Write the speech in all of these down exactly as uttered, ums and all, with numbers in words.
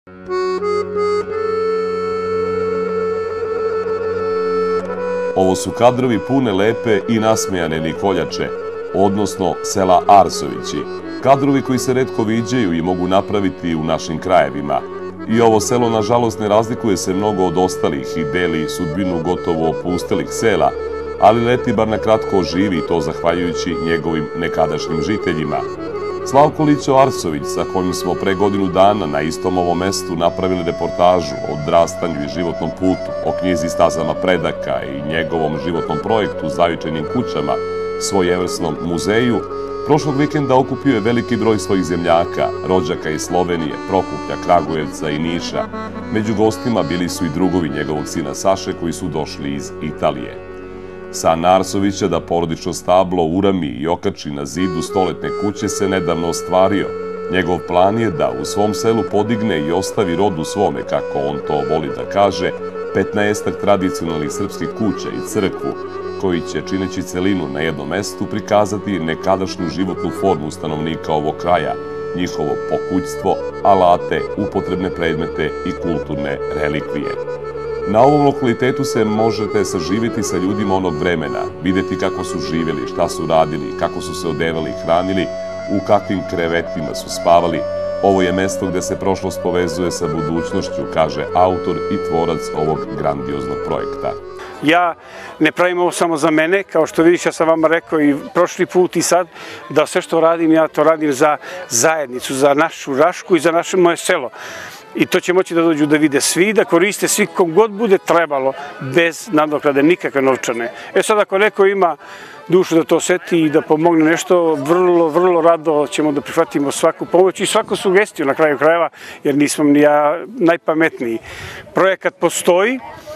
Ovo su kadrovi pune lepe i nasmejane Nikoljače, odnosno sela Arsovići. Kadrovi koji se retko viđaju i mogu napraviti u našim krajevima. I ovo selo, nažalost, ne razlikuje se mnogo od ostalih i deli sudbinu gotovo opustelih sela, ali leti bar na kratko živi i to zahvaljujući njegovim nekadašnjim žiteljima. Slavko Lićo Arsović, sa kojim smo pre godinu dana na istom ovom mestu napravili reportažu o odrastanju i životnom putu, o knjizi Stazama predaka i njegovom životnom projektu Zavičajnim kućama, svojevrsnom muzeju, prošlog vikenda okupio je veliki broj svojih zemljaka, rođaka iz Slovenije, Prokuplja, Kragujevca i Niša. Među gostima bili su i drugovi njegovog sina Saše koji su došli iz Italije. San Arsovića da porodično stablo urami i okači na zidu stoletne kuće se nedavno ostvario. Njegov plan je da u svom selu podigne i ostavi rodu svome, kako on to voli da kaže, petnaestak tradicionalnih srpskih kuća i crkvu, koji će, čineći celinu na jednom mestu, prikazati nekadašnju životnu formu stanovnika ovog kraja, njihovo pokućstvo, alate, upotrebne predmete i kulturne relikvije. Na ovom lokalitetu se možete saživjeti sa ljudima onog vremena, vidjeti kako su živjeli, šta su radili, kako su se odevali i hranili, u kakvim krevetima su spavali. Ovo je mesto gde se prošlost povezuje sa budućnošću, kaže autor i tvorac ovog grandioznog projekta. Ja ne pravim ovo samo za mene, kao što vidiš, ja sam vama rekao i prošli put i sad, da sve što radim, ja to radim za zajednicu, za našu Rašku i za naše moje selo. I to će moći da dođu da vide svi, da koriste svi kom god bude trebalo, bez nadoknade, nikakve novčane. E sad, ako neko ima dušu da to oseti i da pomogne nešto, vrlo, vrlo rado ćemo da prihvatimo svaku pomoć i svaku sugestiju na kraju krajeva, jer nismo ni ja najpametniji. Projekat postoji,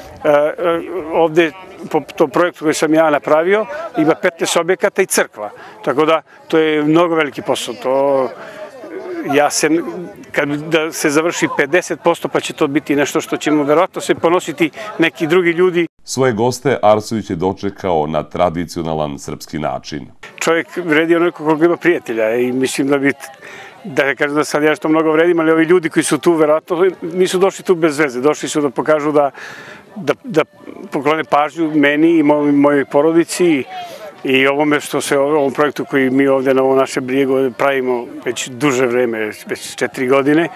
ovde po tom projektu koji sam ja napravio ima petnaest objekata i crkva, tako da to je mnogo veliki posao. To ja se, kad da se završi pedeset posto pa će to biti nešto što ćemo verovatno se ponositi neki drugi ljudi. Svoje goste Arsović je dočekao na tradicionalan srpski način. Čovjek vredi onoliko koliko ima prijatelja i mislim da bi, da ne kažem da sad ja što mnogo vredim, ali ovi ljudi koji su tu verovatno nisu došli tu bez veze, došli su da pokažu da, da, da poklone pažnju meni i moj, mojoj porodici i ovome što se ovom projektu koji mi ovde na ovo naše Brijego pravimo već duže vreme, već četiri godine,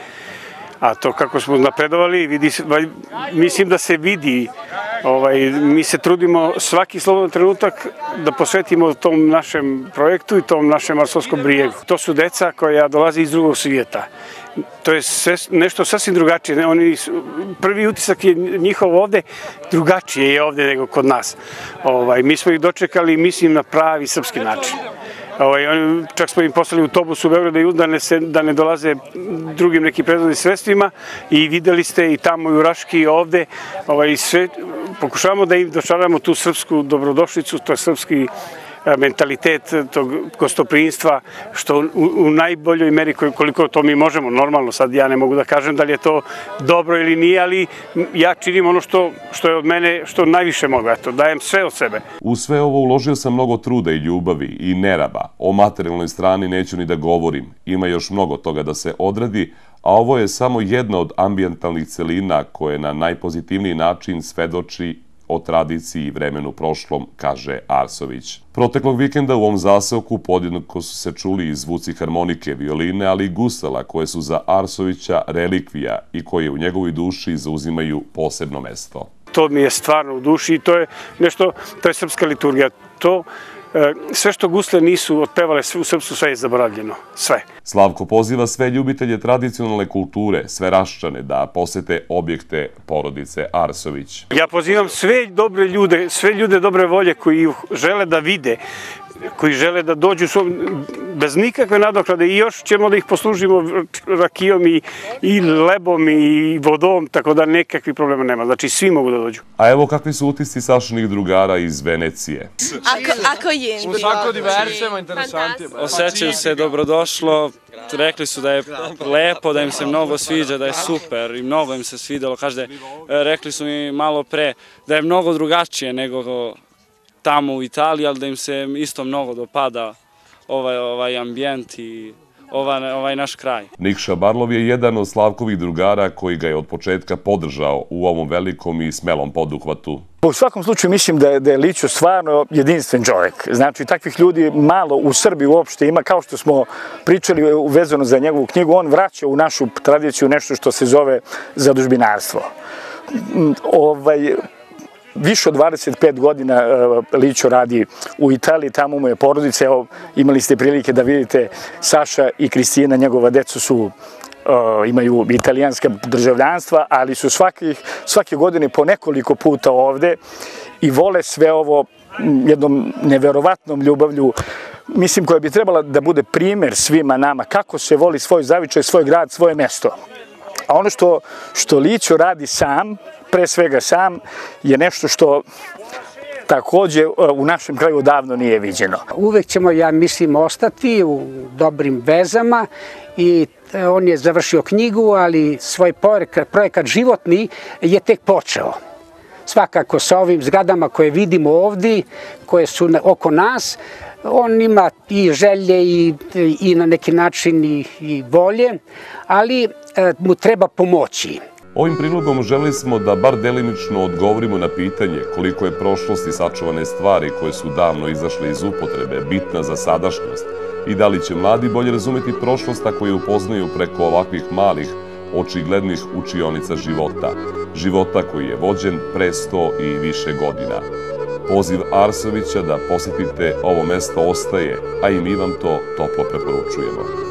a to kako smo napredovali, vidi, mislim da se vidi, ovaj, mi se trudimo svaki slobodan trenutak da posvetimo tom našem projektu i tom našem Arsovskom Brijegu. To su deca koja dolaze iz drugog svijeta. To je sve, nešto sasvim drugačije. Oni, prvi utisak je njihov ovde, drugačije je ovde nego kod nas. Ovaj, mi smo ih dočekali, mislim, na pravi srpski način. Ovaj, on, čak smo im poslali autobus u Beogradu da ne, se, da ne dolaze drugim nekim prevoznim sredstvima i videli ste i tamo i u Raški i ovde. Ovaj, sve, pokušavamo da im dočaramo tu srpsku dobrodošlicu, to je srpski mentalitet tog gostoprimstva, što u, u najboljoj meri koliko to mi možemo, normalno, sad ja ne mogu da kažem da li je to dobro ili nije, ali ja činim ono što, što je od mene, što najviše mogu, eto, dajem sve od sebe. U sve ovo uložio sam mnogo truda i ljubavi i neraba. O materijalnoj strani neću ni da govorim, ima još mnogo toga da se odradi, a ovo je samo jedna od ambijentalnih celina koje na najpozitivniji način svedoči o tradiciji i vremenu prošlom, kaže Arsović. Proteklog vikenda u ovom zaseoku podjednako su se čuli i zvuci harmonike, violine, ali i gusala koje su za Arsovića relikvija i koje u njegovoj duši zauzimaju posebno mesto. To mi je stvarno u duši i to je nešto, to je srpska liturgija. To sve što gusle nisu otpevale u srpstvu, sve je zaboravljeno. Sve. Slavko poziva sve ljubitelje tradicionalne kulture, sve Raščane, da posete objekte porodice Arsović. Ja pozivam sve dobre ljude, sve ljude dobre volje koji žele da vide, koji žele da dođu bez nikakve nadoknade i još ćemo da ih poslužimo rakijom i, i lebom i vodom, tako da nekakvih problema nema. Znači, svi mogu da dođu. A evo kakvi su utisci Sašinih drugara iz Venecije. Ako, ako je. Un sacco diverse, ma interessanti. Osjećaju se dobrodošlo, rekli su da je lepo, da im se mnogo sviđa, da je super i mnogo im se svidelo. Každe, rekli su mi malo pre da je mnogo drugačije nego tamo u Italiji, ali da im se isto mnogo dopada ovaj, ovaj ambijent i ovaj naš kraj. Nikša Barlov je jedan od Slavkovih drugara koji ga je od početka podržao u ovom velikom i smelom poduhvatu. U svakom slučaju mislim da je, da je Lićo stvarno jedinstven čovjek. Znači, takvih ljudi malo u Srbiji uopšte ima, kao što smo pričali vezano za njegovu knjigu, on vraća u našu tradiciju nešto što se zove zadužbinarstvo. Ovaj, više od dvadeset pet godina Lićo radi u Italiji, tamo mu je porodica, evo, imali ste prilike da vidite, Saša i Kristina, njegova deca su imaju italijanska državljanstva, ali su svakih, svake godine po nekoliko puta ovde i vole sve ovo jednom neverovatnom ljubavlju, mislim, koja bi trebala da bude primer svima nama, kako se voli svoj zavičaj, svoj grad, svoje mesto. A ono što, što Lićo radi sam, pre svega sam, je nešto što takođe u našem kraju davno nije viđeno. Uvek ćemo, ja mislim, ostati u dobrim vezama i on je završio knjigu, ali svoj projekat životni je tek počeo. Svakako sa ovim zgradama koje vidimo ovdje, koje su oko nas, on ima i želje i, i na neki način i, i volje, ali mu treba pomoći. Ovim prilogom želeli smo da bar delimično odgovorimo na pitanje koliko je prošlost i sačuvane stvari koje su davno izašle iz upotrebe bitna za sadašnjost i da li će mladi bolje razumeti prošlost ako je upoznaju preko ovakvih malih, očiglednih učionica života. Života koji je vođen pre sto i više godina. Poziv Arsovića da posjetite ovo mesto ostaje, a i mi vam to toplo preporučujemo.